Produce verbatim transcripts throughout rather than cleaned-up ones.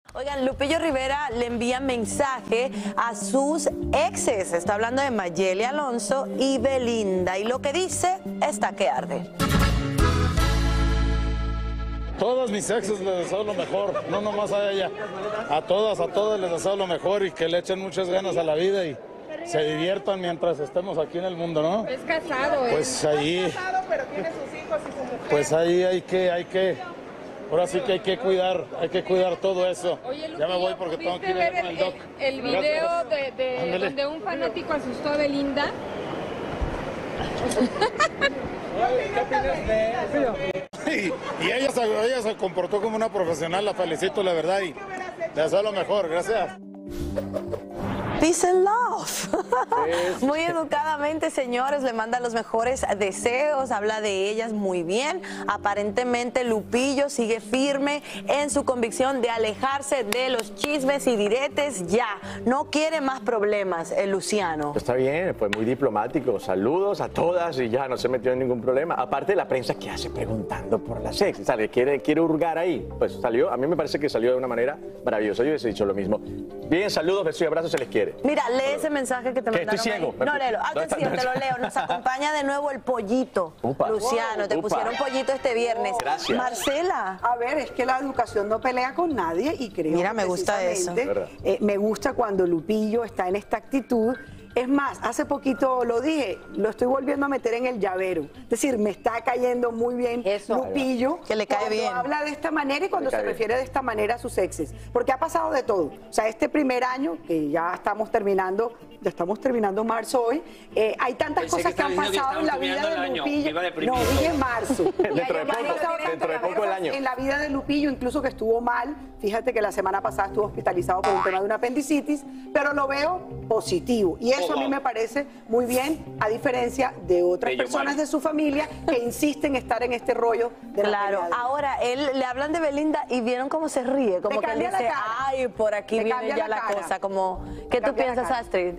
Oigan, Lupillo Rivera le envía mensaje a sus exes. Está hablando de Mayeli Alonso y Belinda. Y lo que dice está que arde. Todos mis exes les deseo lo mejor, no nomás a ella. A todas, a todas les deseo lo mejor y que le echen muchas ganas a la vida y se diviertan mientras estemos aquí en el mundo, ¿no? Es casado, ¿eh? Pues ahí... Es casado, pero tiene sus hijos y su mujer. Pues ahí hay que, hay que... Ahora sí que hay que cuidar, hay que cuidar todo eso. Oye, Lupillo, ya me voy porque tengo que ir ver con el doc. El, el video de, de donde un fanático asustó a Belinda. ¿Qué opinas de eso? Y, y ella, se, ella se comportó como una profesional, la felicito, la verdad, y le deseo lo mejor, gracias. Peace and love. Muy educadamente, señores, le manda los mejores deseos, habla de ellas muy bien. Aparentemente Lupillo sigue firme en su convicción de alejarse de los chismes y diretes ya. No quiere más problemas, el Luciano. Está bien, fue muy diplomático. Saludos a todas y ya no se metió en ningún problema. Aparte de la prensa, ¿qué hace preguntando por las ex? ¿Sale? ¿Quiere, quiere hurgar ahí? Pues salió, a mí me parece que salió de una manera maravillosa. Yo hubiese dicho lo mismo. Bien, saludos, besos y abrazos, se les quiere. Mira, lee ese mensaje que te ¿Qué? mandaron. Estoy ciego. Ahí. No, léelo. Atención, te lo leo. Nos acompaña de nuevo el pollito. Upa. Luciano, te Upa. pusieron pollito este viernes. Gracias. Marcela. A ver, es que la educación no pelea con nadie y creo Mira, que me gusta eso. Eh, me gusta cuando Lupillo está en esta actitud. Es más, hace poquito lo dije, lo estoy volviendo a meter en el llavero. Es decir, me está cayendo muy bien Eso. Lupillo. Que le cae cuando bien. habla de esta manera y cuando se bien. refiere de esta manera a sus exes. Porque ha pasado de todo. O sea, este primer año, que ya estamos terminando, ya estamos terminando marzo hoy, eh, hay tantas Pensé cosas que que han estabas diciendo que pasado en la estamos vida terminando de el año, Lupillo. que iba deprimido. No, dije marzo. Dentro de Ya han poco, pasado dentro de tantas poco el cosas año. en la vida de Lupillo, incluso que estuvo mal. Fíjate que la semana pasada estuvo hospitalizado por un tema de una apendicitis, pero lo veo positivo. Y eso Oh, a mí wow. me parece muy bien, a diferencia de otras Bello, personas Mari. de su familia que insisten en estar en este rollo de la Claro, pelea de- ahora él le hablan de Belinda y vieron cómo se ríe, como Le que él cambia la dice, cara. ay, por aquí Le viene cambia ya la la, cara. cosa, como, ¿qué tú cambia la piensas, cara. Astrid?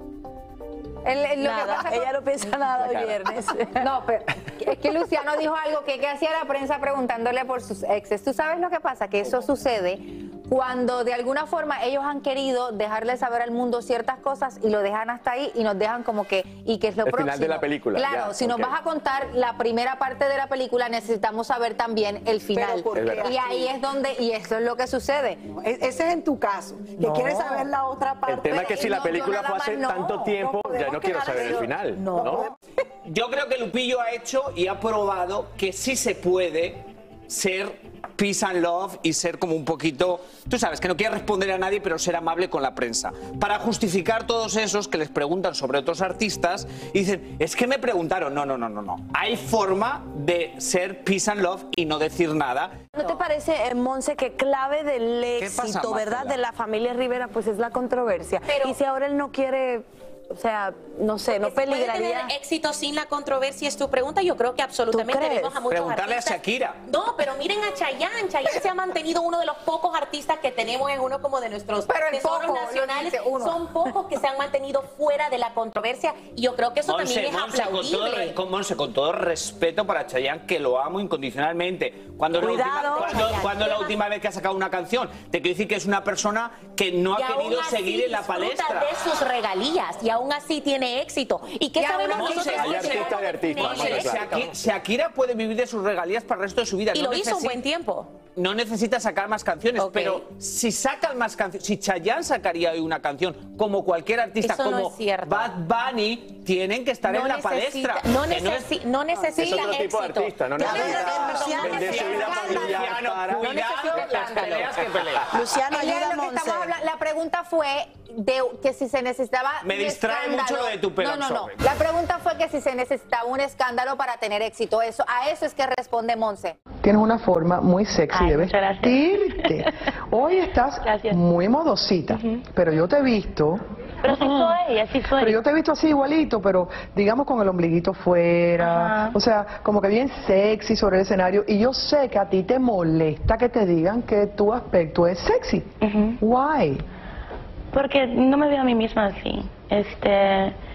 El- el- lo que Nada, pasa ella con- no piensa nada hoy viernes. No, pero es que Luciano dijo algo que, que hacía la prensa preguntándole por sus exes. ¿Tú sabes lo que pasa? Que eso sucede cuando de alguna forma ellos han querido dejarle saber al mundo ciertas cosas y lo dejan hasta ahí y nos dejan como que, ¿y qué es lo El próximo? final de la película, Claro, ya, si nos ok. vas a contar la primera parte de la película, necesitamos saber también el final. ¿por qué, Y ahí es donde, y eso es lo que sucede. E- Ese es en tu caso, que No. quieres saber la otra parte. El tema es que si la no, película yo nada fue hace más no. tanto tiempo, No ya podemos no quiero quedar saber el así. final. No. ¿no? Yo creo que Lupillo ha hecho y ha probado que sí se puede ser peace and love y ser como un poquito, tú sabes, que no quiere responder a nadie, pero ser amable con la prensa. Para justificar todos esos que les preguntan sobre otros artistas y dicen, es que me preguntaron. No, no, no, no, no. Hay forma de ser peace and love y no decir nada. ¿No te parece, eh, Monse, que clave del ¿Qué pasa, éxito, verdad, Marcela? de la familia Rivera, pues es la controversia? Pero- y si ahora él no quiere, o sea, no sé, no ¿Se puede peligraría. tener éxito sin la controversia? Es tu pregunta. Yo creo que absolutamente crees? vemos a muchos Preguntarle a artistas. Shakira. No, pero miren a Chayanne. Chayanne se ha mantenido uno de los pocos artistas que tenemos, es uno como de nuestros Pero el tesoros poco, nacionales. lo dice uno. Son pocos que se han mantenido fuera de la controversia y yo creo que eso Monse, también es Monse, con todo, aplaudible. re- con, Monse, con todo respeto para Chayanne, que lo amo incondicionalmente. Cuando, la Cuidado, última, cuando, Chayanne. cuando la última vez que ha sacado una canción, te quiero decir que es una persona que no Y ha aún querido así seguir en la disfruta palestra. de sus regalías y aún así tiene éxito. ¿Y qué Y sabemos aún así nosotros? hay que artista tenemos y artista, de vamos a tener ver, éxito? Shakira, Shakira puede vivir de sus regalías para el resto de su vida. Y No lo hizo un necesi- buen tiempo. No necesita sacar más canciones, Ok. pero si sacan más canciones, si Chayanne sacaría hoy una canción, como cualquier artista, Eso no como es cierto. Bad Bunny, tienen que estar No en la necesita- palestra. No, Que no necesi- es- no Es necesita otro tipo de éxito. artista, no Claro, necesita Luciano, vender su vida familiar Luciano, para... cuidado las peleas que pelea. Luciano, Ella, ayuda a lo que Monse. estamos hablando- la pregunta fue de que si se necesitaba Me un distrae escándalo. mucho lo de tu pelo No, no, no. absorbe. La pregunta fue que si se necesitaba un escándalo para tener éxito. Eso, a eso es que responde Monse. Tienes una forma muy sexy Ay, de muchas gracias. vestirte. Hoy estás Gracias. muy modosita, pero yo te he visto, Pero sí soy, así soy. pero yo te he visto así igualito, pero digamos con el ombliguito fuera, Ajá. o sea, como que bien sexy sobre el escenario. Y yo sé que a ti te molesta que te digan que tu aspecto es sexy. Ujú. Why? Porque no me veo a mí misma así. Este,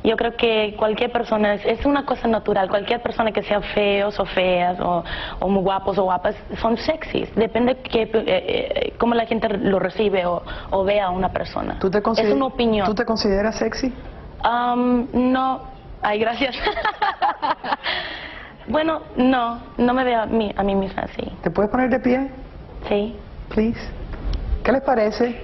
Yo creo que cualquier persona, es, es una cosa natural, cualquier persona que sea feos o feas, o, o muy guapos o guapas, son sexys. Depende que, eh, eh, cómo la gente lo recibe o, o ve a una persona. ¿Tú te es una opinión. ¿Tú te consideras sexy? Um, no. Ay, gracias. Bueno, no, no me veo a mí, a mí misma así. ¿Te puedes poner de pie? Sí. Please. ¿Qué les parece?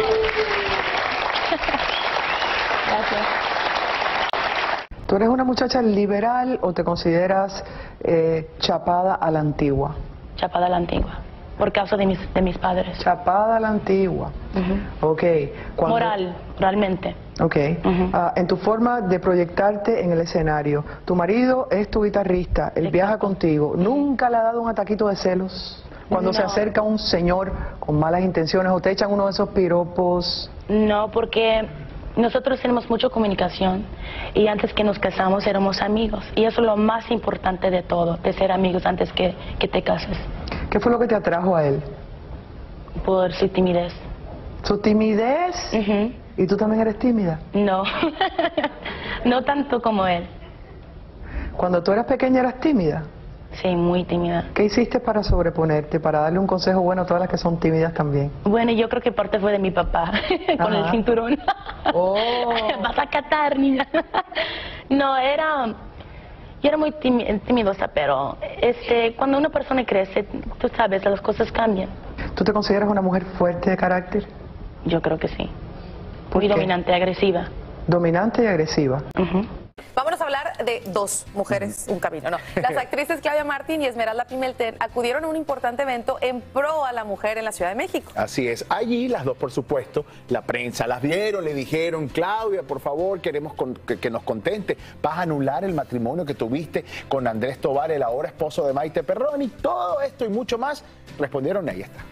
Gracias. ¿Tú eres una muchacha liberal o te consideras eh, chapada a la antigua? Chapada a la antigua, por causa de mis, de mis padres. Chapada a la antigua. Uh-huh. Ok. Cuando... Moral, realmente. Ok. Uh-huh. uh, en tu forma de proyectarte en el escenario, tu marido es tu guitarrista, él Exacto. viaja contigo. ¿Nunca le ha dado un ataquito de celos? Cuando no. se acerca un señor con malas intenciones o te echan uno de esos piropos. No, porque nosotros tenemos mucha comunicación y antes que nos casamos éramos amigos. Y eso es lo más importante de todo, de ser amigos antes que, que te cases. ¿Qué fue lo que te atrajo a él? Por su timidez. ¿Su timidez? Uh-huh. ¿Y tú también eres tímida? No, no tanto como él. ¿Cuando tú eras pequeña eras tímida? Sí, muy tímida. ¿Qué hiciste para sobreponerte, para darle un consejo bueno a todas las que son tímidas también? Bueno, yo creo que parte fue de mi papá, con Ajá. el cinturón. Oh. Vas a catar, niña. No, era... Yo era muy timidosa, pero este, cuando una persona crece, tú sabes, las cosas cambian. ¿Tú te consideras una mujer fuerte de carácter? Yo creo que sí. Muy dominante y agresiva. Dominante y agresiva. Uh-huh. Vámonos a hablar de dos mujeres, un camino, ¿no? Las actrices Claudia Martín y Esmeralda Pimentel acudieron a un importante evento en pro a la mujer en la Ciudad de México. Así es. Allí las dos, por supuesto, la prensa las vieron, le dijeron, Claudia, por favor, queremos con, que, que nos contente. Vas a anular el matrimonio que tuviste con Andrés Tobar, el ahora esposo de Maite Perroni. Todo esto y mucho más respondieron, ahí está.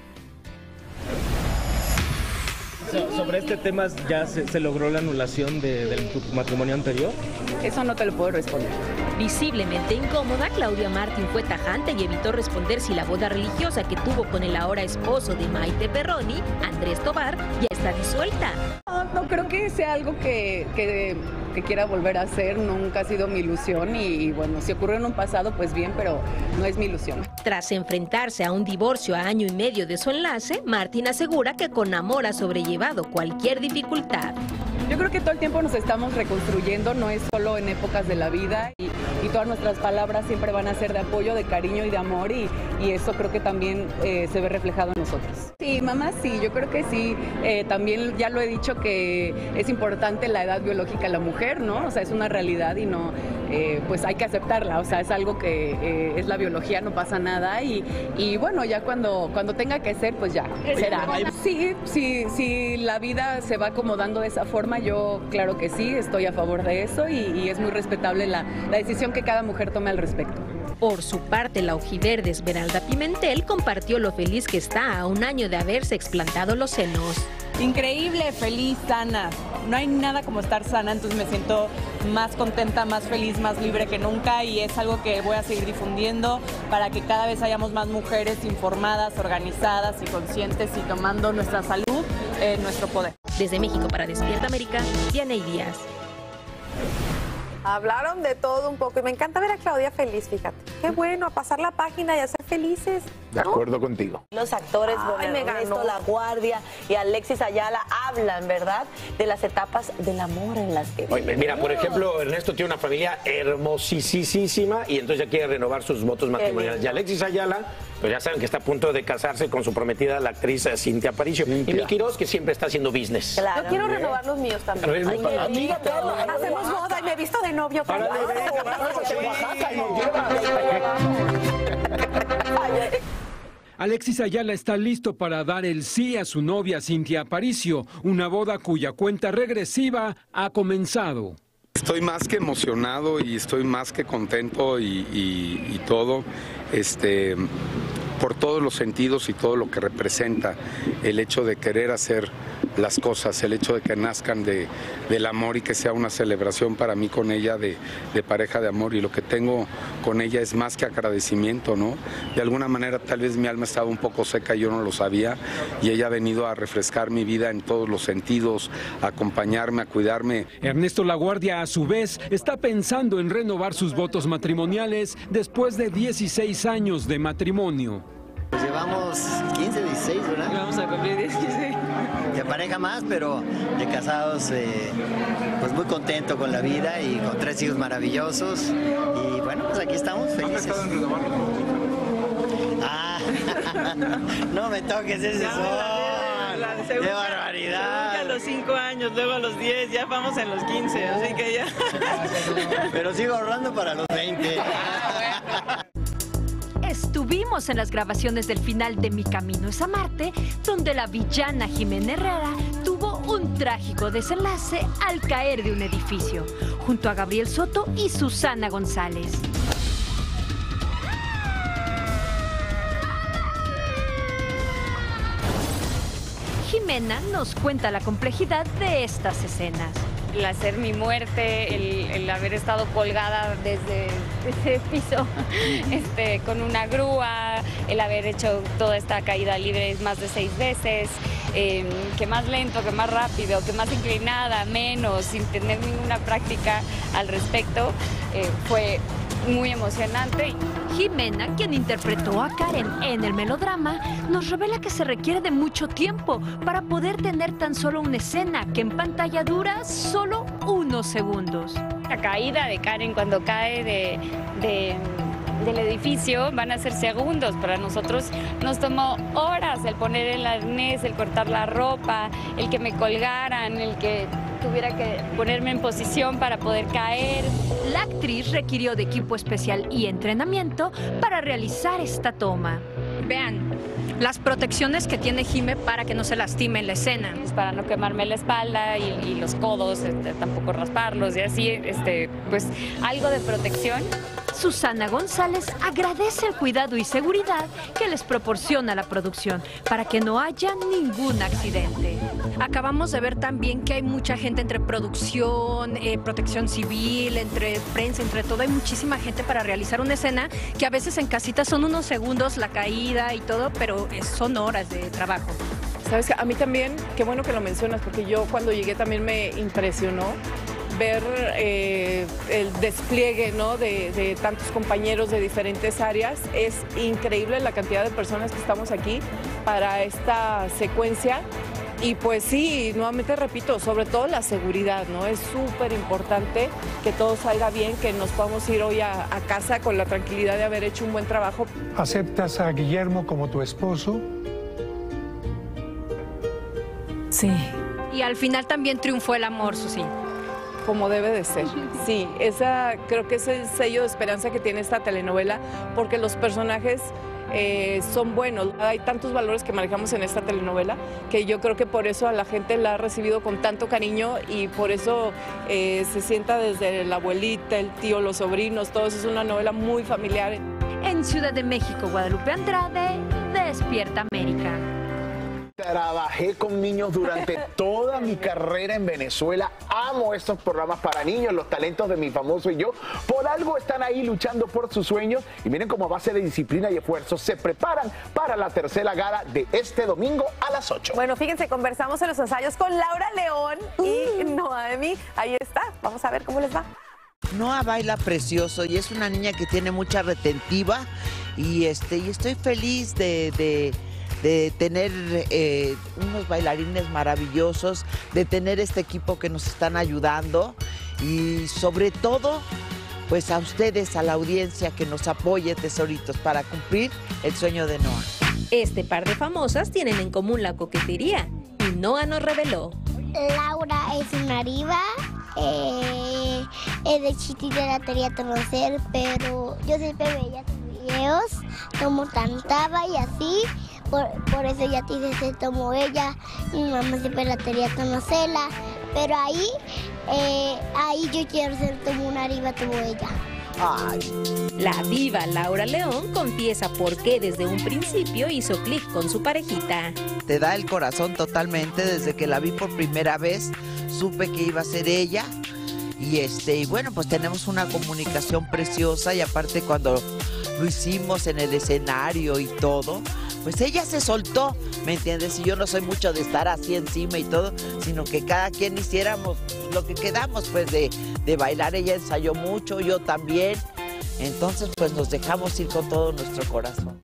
Sobre este tema, ¿ya se, se logró la anulación de, del tu matrimonio anterior? Eso no te lo puedo responder. Visiblemente incómoda, Claudia Martín fue tajante y evitó responder si la boda religiosa que tuvo con el ahora esposo de Maite Perroni, Andrés Tobar, ya está disuelta. No, no creo que sea algo que, que, que quiera volver a hacer, nunca ha sido mi ilusión y, y bueno, si ocurrió en un pasado, pues bien, pero no es mi ilusión. Tras enfrentarse a un divorcio a año y medio de su enlace, Martín asegura que con amor ha sobrellevado cualquier dificultad. Yo creo que todo el tiempo nos estamos reconstruyendo, no es solo en épocas de la vida y, y todas nuestras palabras siempre van a ser de apoyo, de cariño y de amor y, y eso creo que también eh, se ve reflejado en nosotros. Sí, mamá, sí, yo creo que sí. Eh, también ya lo he dicho que es importante la edad biológica de la mujer, ¿no? O sea, es una realidad y no, eh, pues hay que aceptarla, o sea, es algo que eh, es la biología, no pasa nada y, y bueno, ya cuando, cuando tenga que ser, pues ya será. Sí, sí, sí, la vida se va acomodando de esa forma. Yo, claro que sí, estoy a favor de eso y, y es muy respetable la, la decisión que cada mujer tome al respecto. Por su parte, la ojiverde Esmeralda Pimentel compartió lo feliz que está a un año de haberse explantado los senos. Increíble, feliz, sana. No hay nada como estar sana, entonces me siento más contenta, más feliz, más libre que nunca y es algo que voy a seguir difundiendo para que cada vez hayamos más mujeres informadas, organizadas y conscientes y tomando nuestra salud en nuestro poder. Desde México para Despierta América, Diana Díaz. Hablaron de todo un poco y me encanta ver a Claudia feliz, fíjate. Qué bueno, a pasar la página y a ser felices, ¿no? De acuerdo contigo. Los actores, Ay, bueno, Ernesto La Guardia y Alexis Ayala hablan, ¿verdad?, de las etapas del amor en las que Oye, mira, por ejemplo, Ernesto tiene una familia hermosísima y entonces ya quiere renovar sus votos matrimoniales. Y Alexis Ayala, pues ya saben que está a punto de casarse con su prometida, la actriz Cintia Aparicio. Cintia. Y Mil Quirós, que siempre está haciendo business. Claro. Yo quiero renovar los míos también. Ay, Ay, amiga, hacemos boda y me he visto de novio. Para Alexis Ayala está listo para dar el sí a su novia Cintia Aparicio, una boda cuya cuenta regresiva ha comenzado. Estoy más que emocionado y estoy más que contento y, y, y todo, este, por todos los sentidos y todo lo que representa el hecho de querer hacer las cosas, el hecho de que nazcan de, del amor y que sea una celebración para mí con ella de, de pareja de amor, y lo que tengo con ella es más que agradecimiento, ¿no? De alguna manera tal vez mi alma estaba un poco seca y yo no lo sabía, y ella ha venido a refrescar mi vida en todos los sentidos, a acompañarme, a cuidarme. Ernesto Laguardia, a su vez, está pensando en renovar sus votos matrimoniales después de dieciséis años de matrimonio. Pues llevamos quince, dieciséis, ¿verdad? Vamos a cumplir dieciséis. De pareja más, pero de casados, eh, pues muy contento con la vida y con tres hijos maravillosos. Y bueno, pues aquí estamos felices. Ah, no me toques ese sol. ¡Qué barbaridad! A los cinco años, luego a los diez, ya vamos en los quince, así que ya. Pero sigo ahorrando para los veinte. Estuvimos en las grabaciones del final de Mi Camino es a Marte, donde la villana Jimena Herrera tuvo un trágico desenlace al caer de un edificio, junto a Gabriel Soto y Susana González. Jimena nos cuenta la complejidad de estas escenas. El hacer mi muerte, el, el haber estado colgada desde ese piso este, con una grúa, el haber hecho toda esta caída libre más de seis veces, eh, que más lento, que más rápido, que más inclinada, menos, sin tener ninguna práctica al respecto, eh, fue muy emocionante. Jimena, quien interpretó a Karen en el melodrama, nos revela que se requiere de mucho tiempo para poder tener tan solo una escena que en pantalla dura solo unos segundos. La caída de Karen cuando cae de, de, del edificio van a ser segundos. Para nosotros nos tomó horas el poner el arnés, el cortar la ropa, el que me colgaran, el que tuviera que ponerme en posición para poder caer. La actriz requirió de equipo especial y entrenamiento para realizar esta toma. Vean las protecciones que tiene Jime para que no se lastime en la escena. Para no quemarme la espalda y, y los codos, este, tampoco rasparlos y así, este, pues algo de protección. Susana González agradece el cuidado y seguridad que les proporciona la producción para que no haya ningún accidente. Acabamos de ver también que hay mucha gente entre producción, eh, protección civil, entre prensa, entre todo. Hay muchísima gente para realizar una escena que a veces en casita son unos segundos la caída y todo, pero es, son horas de trabajo. Sabes que a mí también, qué bueno que lo mencionas, porque yo cuando llegué también me impresionó ver eh, el despliegue, ¿no?, de, de tantos compañeros de diferentes áreas. Es increíble la cantidad de personas que estamos aquí para esta secuencia. Y pues sí, nuevamente repito, sobre todo la seguridad, ¿no? Es súper importante que todo salga bien, que nos podamos ir hoy a, a casa con la tranquilidad de haber hecho un buen trabajo. ¿Aceptas a Guillermo como tu esposo? Sí. Y al final también triunfó el amor, Susi. Como debe de ser. Sí, esa creo que es el sello de esperanza que tiene esta telenovela, porque los personajes eh, son buenos. Hay tantos valores que manejamos en esta telenovela que yo creo que por eso a la gente la ha recibido con tanto cariño y por eso eh, se sienta desde la abuelita, el tío, los sobrinos, todos. Es una novela muy familiar. En Ciudad de México, Guadalupe Andrade, Despierta América. Trabajé con niños durante toda mi carrera en Venezuela. Amo estos programas para niños, los talentos de Mi Famoso y Yo. Por algo están ahí luchando por sus sueños. Y miren cómo a base de disciplina y esfuerzo se preparan para la tercera gala de este domingo a las ocho. Bueno, fíjense, conversamos en los ensayos con Laura León y Noemi. Ahí está, vamos a ver cómo les va. Noa baila precioso y es una niña que tiene mucha retentiva. Y, este, y estoy feliz de... de de tener eh, unos bailarines maravillosos, de tener este equipo que nos están ayudando y sobre todo, pues a ustedes, a la audiencia que nos apoye, tesoritos, para cumplir el sueño de Noa. Este par de famosas tienen en común la coquetería y Noa nos reveló. Laura es una diva, eh, es de chiquitita la quería conocer, pero yo siempre veía sus videos, como cantaba y así. Por, por eso ya te dice, se tomó ella, mi mamá siempre la quería conocerla, pero ahí, eh, ahí yo quiero ser como una diva como ella. Ay. La diva Laura León confiesa por qué desde un principio hizo clic con su parejita. Te da el corazón totalmente. Desde que la vi por primera vez, supe que iba a ser ella. Y este, y bueno, pues tenemos una comunicación preciosa, y aparte cuando lo hicimos en el escenario y todo, pues ella se soltó, ¿me entiendes? Y yo no soy mucho de estar así encima y todo, sino que cada quien hiciéramos lo que quedamos, pues de, de bailar. Ella ensayó mucho, yo también. Entonces, pues nos dejamos ir con todo nuestro corazón.